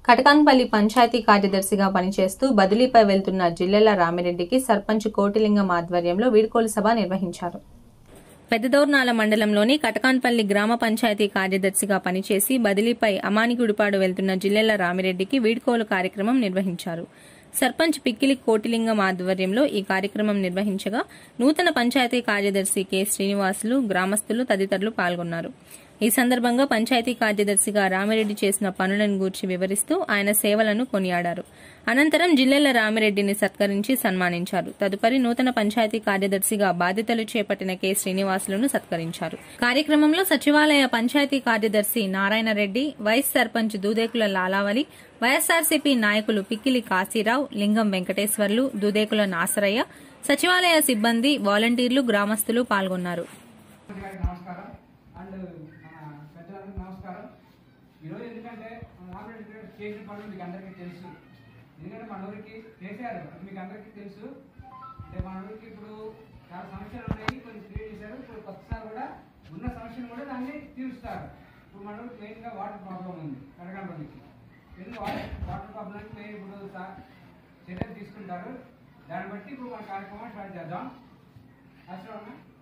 కటకాన్పల్లి పంచాయతీ కార్యదర్శిగా పనిచేస్తూ బదిలీపై వెళ్తున్న జిల్లెల రామిరెడ్డికి సర్పంచ్ కోటిలింగం ఆధ్వర్యంలో వీడ్కోలు సభ నిర్వహించారు. పెద్దదోర్నాల మండలంలోని కటకాన్పల్లి గ్రామ పంచాయతీ కార్యదర్శిగా పనిచేసి బదిలీపై అమానిగుడిపాడు వెళ్తున్న జిల్లెల రామిరెడ్డికి వీడ్కోలు కార్యక్రమం నిర్వహించారు. సర్పంచ్ పిక్కిలి కోటిలింగం ఆధ్వర్యంలో ఈ కార్యక్రమం నిర్వహించగా నూతన పంచాయతీ కార్యదర్శి కె శ్రీనివాసులు, గ్రామస్తులు తదితరులు పాల్గొన్నారు. ఈ సందర్భంగా పంచాయతీ కార్యదర్శిగా రామిరెడ్డి చేసిన పనులను గూర్చి వివరిస్తూ ఆయన సేవలను కొనియాడారు. అనంతరం జిల్లెల రామిరెడ్డిని సత్కరించి సన్మానించారు. తదుపరి నూతన పంచాయతీ కార్యదర్శిగా బాధ్యతలు చేపట్టిన కె శ్రీనివాసులను సత్కరించారు. కార్యక్రమంలో సచివాలయ పంచాయతీ కార్యదర్శి నారాయణరెడ్డి, వైస్ సర్పంచ్ దూదేకుల లాలావలి, వైఎస్ఆర్సీపీ నాయకులు పిక్కిలి కాశీరావు, లింగం వెంకటేశ్వర్లు, దూదేకుల నాసరయ్య, సచివాలయ సిబ్బంది, వాలంటీర్లు, గ్రామస్తులు పాల్గొన్నారు. ఈరోజు ఎందుకంటే రామిరెడ్డి చేసిన పనులు మీకు అందరికీ తెలుసు. ఎందుకంటే మన ఊరికి చేశారు, మీకు అందరికీ తెలుసు. అంటే మన ఊరికి ఇప్పుడు చాలా సమస్యలు ఉన్నాయి, కొన్ని క్రియేట్ చేశారు. ఇప్పుడు కొత్తసారి కూడా ఉన్న సమస్యలు కూడా దాన్ని తీరుస్తారు. ఇప్పుడు మన ఊరికి మెయిన్గా వాటర్ ప్రాబ్లం ఉంది కడకంపల్లికి. ఎందుకు వాటర్ ప్రాబ్లంకి మెయిన్ ఇప్పుడు చర్యలు తీసుకుంటారు. దాన్ని బట్టి ఇప్పుడు మన కార్యక్రమం స్టార్ట్ చేద్దాం. అవసరం